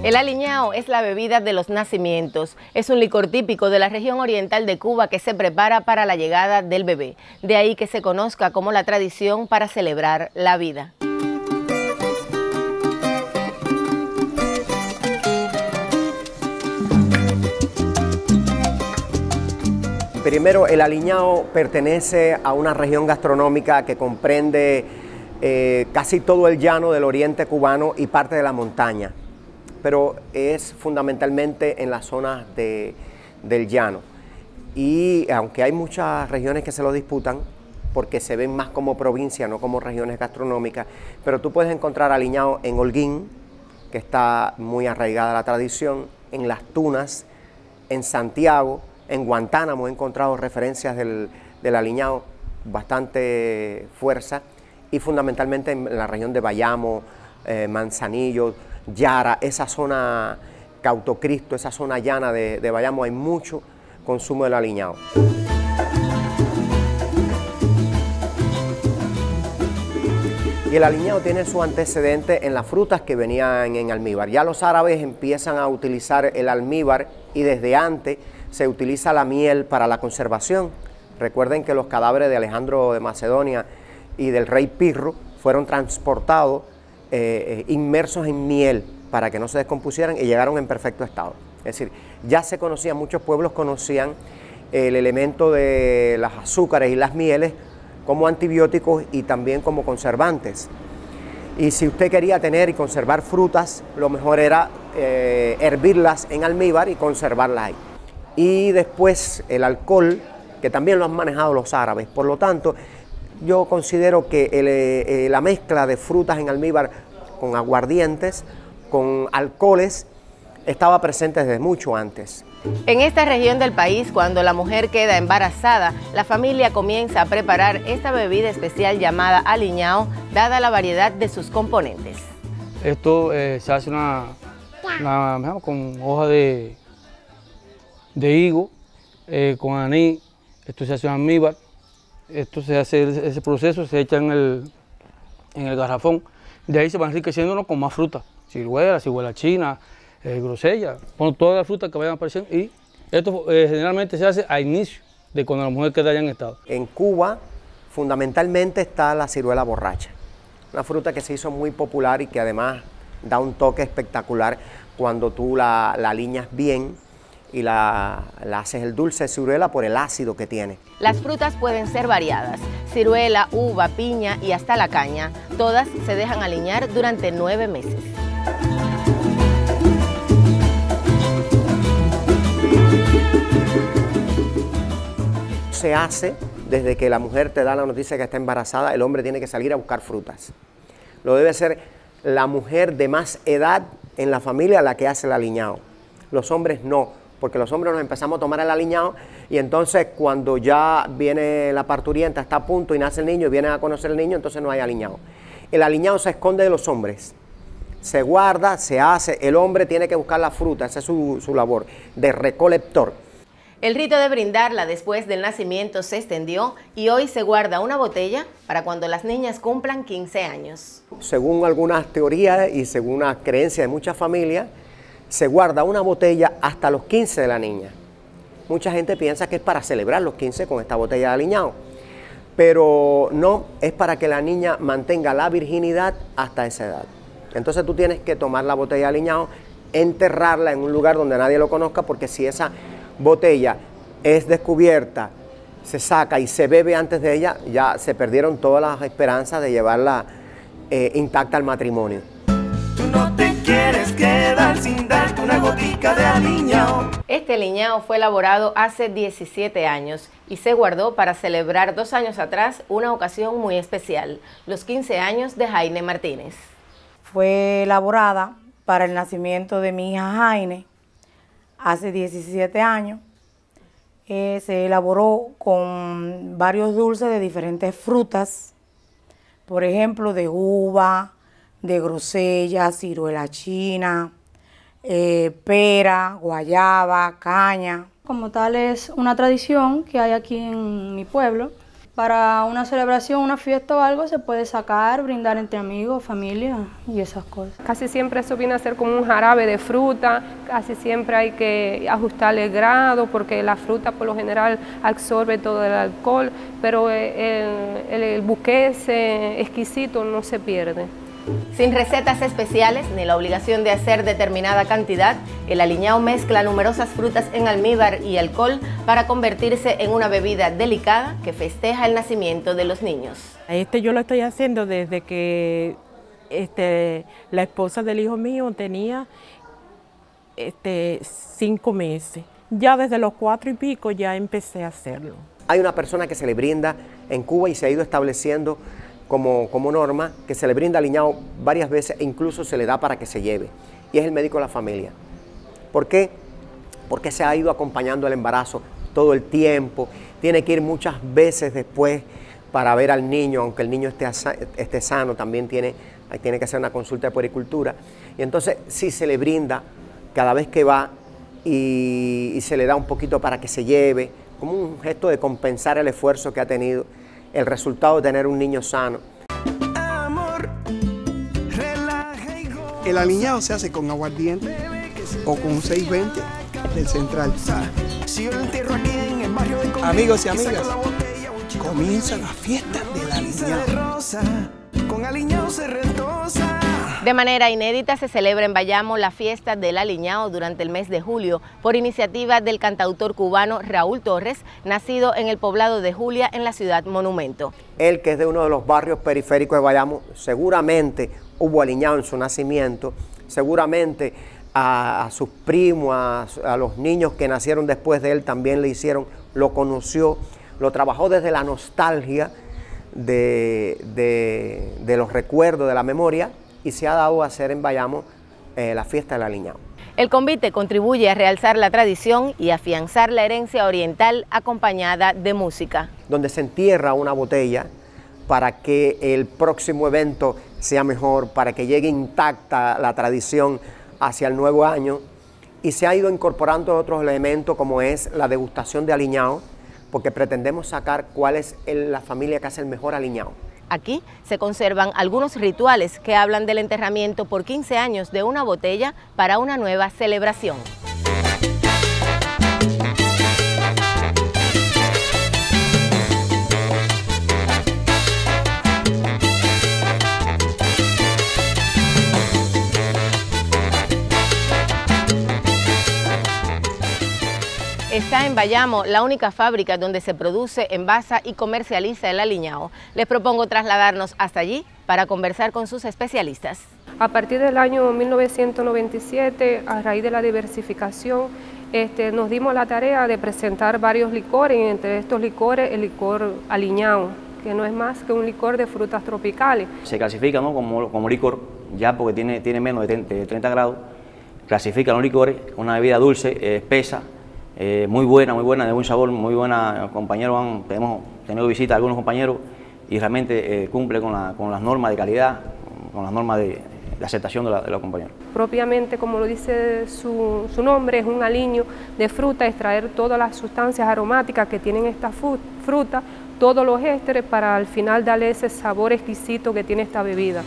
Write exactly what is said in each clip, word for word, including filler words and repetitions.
El aliñao es la bebida de los nacimientos. Es un licor típico de la región oriental de Cuba que se prepara para la llegada del bebé. De ahí que se conozca como la tradición para celebrar la vida. Primero, el aliñao pertenece a una región gastronómica que comprende eh, casi todo el llano del oriente cubano y parte de la montaña, pero es fundamentalmente en las zonas de, del llano. Y aunque hay muchas regiones que se lo disputan, porque se ven más como provincia, no como regiones gastronómicas, pero tú puedes encontrar aliñao en Holguín, que está muy arraigada la tradición, en Las Tunas, en Santiago, en Guantánamo he encontrado referencias del, del aliñao, bastante fuerza, y fundamentalmente en la región de Bayamo, eh, Manzanillo, Yara, esa zona Cautocristo, esa zona llana de, de Bayamo, hay mucho consumo del aliñao. Y el aliñao tiene su antecedente en las frutas que venían en almíbar. Ya los árabes empiezan a utilizar el almíbar y desde antes se utiliza la miel para la conservación. Recuerden que los cadáveres de Alejandro de Macedonia y del rey Pirro fueron transportados eh, inmersos en miel para que no se descompusieran y llegaron en perfecto estado. Es decir, ya se conocía, muchos pueblos conocían el elemento de las azúcares y las mieles como antibióticos y también como conservantes. Y si usted quería tener y conservar frutas, lo mejor era eh, hervirlas en almíbar y conservarlas ahí. Y después el alcohol, que también lo han manejado los árabes. Por lo tanto, yo considero que el, eh, la mezcla de frutas en almíbar con aguardientes, con alcoholes, estaba presente desde mucho antes. En esta región del país, cuando la mujer queda embarazada, la familia comienza a preparar esta bebida especial llamada aliñao, dada la variedad de sus componentes. Esto eh, se hace una, una con hoja de, de higo, eh, con anís, esto se hace en almíbar, esto se hace ese proceso, se echa en el, en el garrafón, de ahí se va enriqueciendo con más fruta, ciruela, ciruela china, Eh, grosella, con todas las frutas que vayan apareciendo, y esto eh, generalmente se hace a inicio de cuando la mujer queda ya en estado. En Cuba fundamentalmente está la ciruela borracha, una fruta que se hizo muy popular y que además da un toque espectacular cuando tú la, la aliñas bien y la, la haces el dulce de ciruela por el ácido que tiene. Las frutas pueden ser variadas, ciruela, uva, piña y hasta la caña. Todas se dejan aliñar durante nueve meses. Se hace desde que la mujer te da la noticia que está embarazada, el hombre tiene que salir a buscar frutas. Lo debe hacer la mujer de más edad en la familia la que hace el aliñao. Los hombres no, porque los hombres nos empezamos a tomar el aliñao y entonces cuando ya viene la parturienta, está a punto y nace el niño y viene a conocer el niño, entonces no hay aliñao. El aliñao se esconde de los hombres, se guarda, se hace, el hombre tiene que buscar la fruta, esa es su, su labor de recolector. El rito de brindarla después del nacimiento se extendió y hoy se guarda una botella para cuando las niñas cumplan quince años. Según algunas teorías y según una creencia de muchas familias, se guarda una botella hasta los quince de la niña. Mucha gente piensa que es para celebrar los quince con esta botella de aliñao, pero no, es para que la niña mantenga la virginidad hasta esa edad. Entonces tú tienes que tomar la botella de aliñao, enterrarla en un lugar donde nadie lo conozca, porque si esa botella es descubierta, se saca y se bebe antes de ella, ya se perdieron todas las esperanzas de llevarla eh, intacta al matrimonio. Tú no te quieres quedar sin darte una gotica de aliñao. Este aliñao fue elaborado hace diecisiete años y se guardó para celebrar dos años atrás una ocasión muy especial, los quince años de Jaime Martínez. Fue elaborada para el nacimiento de mi hija Jaime, hace diecisiete años. Eh, se elaboró con varios dulces de diferentes frutas, por ejemplo, de uva, de grosella, ciruela china, eh, pera, guayaba, caña. Como tal es una tradición que hay aquí en mi pueblo, Para una celebración, una fiesta o algo, se puede sacar, brindar entre amigos, familia y esas cosas. Casi siempre eso viene a ser como un jarabe de fruta, casi siempre hay que ajustarle el grado porque la fruta por lo general absorbe todo el alcohol, pero el, el, el buque ese exquisito no se pierde. Sin recetas especiales ni la obligación de hacer determinada cantidad, el aliñao mezcla numerosas frutas en almíbar y alcohol para convertirse en una bebida delicada que festeja el nacimiento de los niños. Este yo lo estoy haciendo desde que este, la esposa del hijo mío tenía este, cinco meses. Ya desde los cuatro y pico ya empecé a hacerlo. Hay una persona que se le brinda en Cuba y se ha ido estableciendo Como, como norma, que se le brinda aliñao varias veces e incluso se le da para que se lleve, y es el médico de la familia. ¿Por qué? Porque se ha ido acompañando el embarazo todo el tiempo, tiene que ir muchas veces después para ver al niño, aunque el niño esté, esté sano, también tiene, tiene que hacer una consulta de puericultura, y entonces sí se le brinda cada vez que va y, y se le da un poquito para que se lleve, como un gesto de compensar el esfuerzo que ha tenido, el resultado de tener un niño sano. El aliñao se hace con aguardiente o con seiscientos veinte del Central. Amigos y amigas, comienza la fiesta del aliñao. Con aliñao se retosa. De manera inédita se celebra en Bayamo la fiesta del aliñao durante el mes de julio por iniciativa del cantautor cubano Raúl Torres, nacido en el poblado de Julia en la ciudad Monumento. Él, que es de uno de los barrios periféricos de Bayamo, seguramente hubo aliñao en su nacimiento, seguramente a, a sus primos, a, a los niños que nacieron después de él también le hicieron, lo conoció, lo trabajó desde la nostalgia de, de, de los recuerdos, de la memoria, y se ha dado a hacer en Bayamo eh, la fiesta del aliñao. El convite contribuye a realzar la tradición y afianzar la herencia oriental acompañada de música. Donde se entierra una botella para que el próximo evento sea mejor, para que llegue intacta la tradición hacia el nuevo año, y se ha ido incorporando otros elementos como es la degustación de aliñao, porque pretendemos sacar cuál es el, la familia que hace el mejor aliñao. Aquí se conservan algunos rituales que hablan del enterramiento por quince años de una botella para una nueva celebración. Está en Bayamo la única fábrica donde se produce, envasa y comercializa el aliñao. Les propongo trasladarnos hasta allí para conversar con sus especialistas. A partir del año mil novecientos noventa y siete, a raíz de la diversificación, este, nos dimos la tarea de presentar varios licores, y entre estos licores el licor aliñao, que no es más que un licor de frutas tropicales. Se clasifica, ¿no?, como, como licor, ya porque tiene, tiene menos de treinta grados, clasifican los licores, una bebida dulce, eh, espesa, Eh, muy buena, muy buena, de buen sabor, muy buena. Compañeros, han, tenemos tenido visita de algunos compañeros y realmente eh, cumple con, la, con las normas de calidad, con las normas de, de aceptación de, la, de los compañeros. Propiamente, como lo dice su, su nombre, es un aliño de fruta, extraer todas las sustancias aromáticas que tienen esta fruta, todos los ésteres, para al final darle ese sabor exquisito que tiene esta bebida.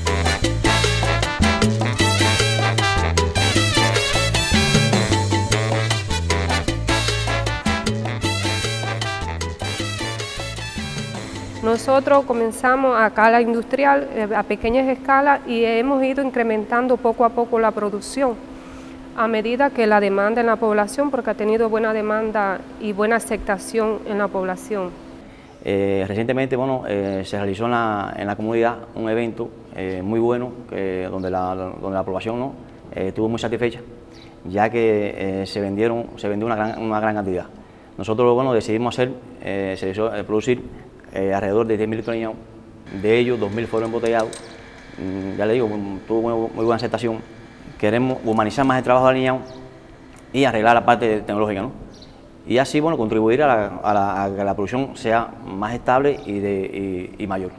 Nosotros comenzamos acá a la industrial a pequeñas escalas y hemos ido incrementando poco a poco la producción a medida que la demanda en la población, porque ha tenido buena demanda y buena aceptación en la población. Eh, recientemente, bueno, eh, se realizó en la, en la comunidad un evento eh, muy bueno, eh, donde, la, donde la población, ¿no?, eh, estuvo muy satisfecha, ya que eh, se vendieron, se vendió una gran, una gran cantidad. Nosotros, bueno, decidimos hacer, eh, se decidió, eh, producir Eh, alrededor de diez mil litros de aliñao, de ellos dos mil fueron embotellados, mm, ya le digo, tuvo muy, muy buena aceptación. Queremos humanizar más el trabajo de aliñao y arreglar la parte tecnológica, ¿no? Y así, bueno, contribuir a, la, a, la, a que la producción sea más estable y, de, y, y mayor.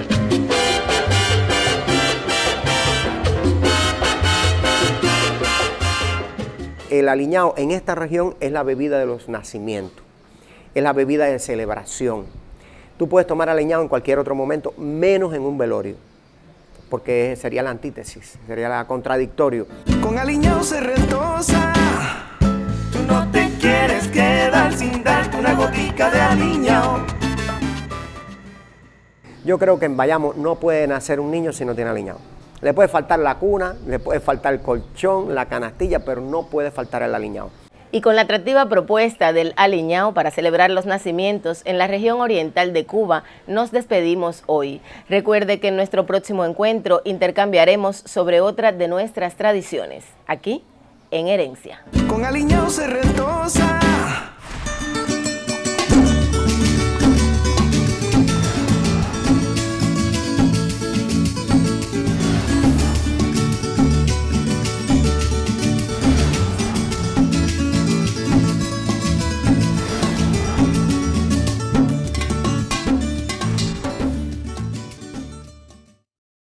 El aliñao en esta región es la bebida de los nacimientos, es la bebida de celebración. Tú puedes tomar aliñado en cualquier otro momento, menos en un velorio, porque sería la antítesis, sería la contradictorio. Con aliñao se retosa, tú no te quieres quedar sin darte una gotica de aliñao. Yo creo que en Bayamo no puede nacer un niño si no tiene aliñao. Le puede faltar la cuna, le puede faltar el colchón, la canastilla, pero no puede faltar el aliñao. Y con la atractiva propuesta del aliñao para celebrar los nacimientos en la región oriental de Cuba, nos despedimos hoy. Recuerde que en nuestro próximo encuentro intercambiaremos sobre otra de nuestras tradiciones, aquí en Herencia. Con aliñao se retosa.